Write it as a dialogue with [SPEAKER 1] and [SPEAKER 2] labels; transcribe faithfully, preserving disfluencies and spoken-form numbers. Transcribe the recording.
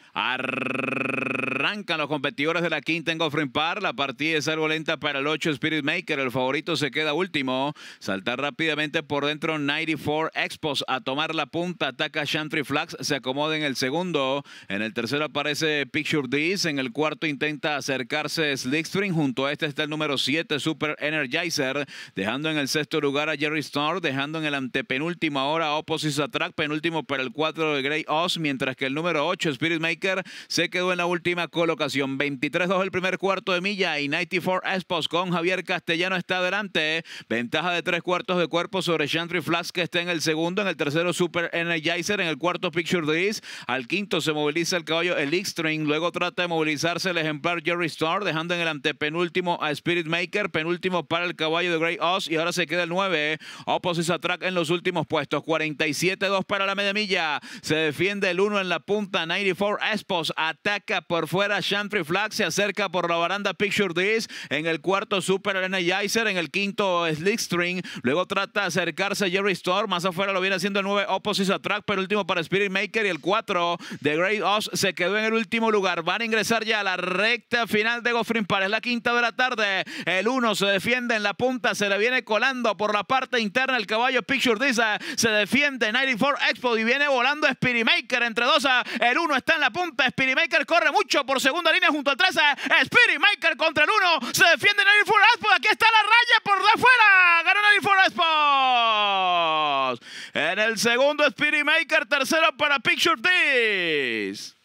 [SPEAKER 1] Arrancan los competidores de la quinta en Goffrin Park. La partida es algo lenta para el ocho Spirit Maker. El favorito se queda último. Saltar rápidamente por dentro noventa y cuatro Expos a tomar la punta. Ataca Chantry Flags. Se acomoda en el segundo. En el tercero aparece Picture This. En el cuarto intenta acercarse Slickstream. Junto a este está el número siete Super Energizer. Dejando en el sexto lugar a Jerry Starr. Dejando en el antepenúltimo ahora a Opposites Attract. Penúltimo para el cuatro de Grey Oz. Mientras que el número ocho Spirit Maker se quedó en la última colocación. veintitrés dos el primer cuarto de milla y noventa y cuatro Expos con Javier Castellano está adelante. Ventaja de tres cuartos de cuerpo sobre Chantry Flags, que está en el segundo. En el tercero Super Energizer. En el cuarto Picture This. Al quinto se moviliza el caballo Elixstring. Luego trata de movilizarse el ejemplar Jerry Starr, dejando en el antepenúltimo a Spirit Maker. Penúltimo para el caballo de Grey Oz. Y ahora se queda el nueve Opposites Attract en los últimos puestos. cuarenta y siete dos para la media milla. Se defiende el uno en la punta. noventa y cuatro Expos ataca por fuera Chantry Flag, se acerca por la baranda Picture This. En el cuarto Super Energizer, en el quinto Slickstream. Luego trata de acercarse Jerry Starr, más afuera lo viene haciendo el nueve Opposites Attract, pero último para Spirit Maker. Y el cuatro de Great Oz se quedó en el último lugar. Van a ingresar ya a la recta final de Goffrin Park. Es la quinta de la tarde. El uno se defiende en la punta, se le viene colando por la parte interna el caballo Picture This. Se defiende noventa y cuatro Expo y viene volando Spirit Maker entre dos. El uno está en la punta. Spirit Maker corre mucho por segunda línea junto al trece. Spirit Maker contra el uno. Se defiende noventa y cuatro Expos. Aquí está la raya por de afuera. Ganó noventa y cuatro Expos. En el segundo Spirit Maker. Tercero para Picture This.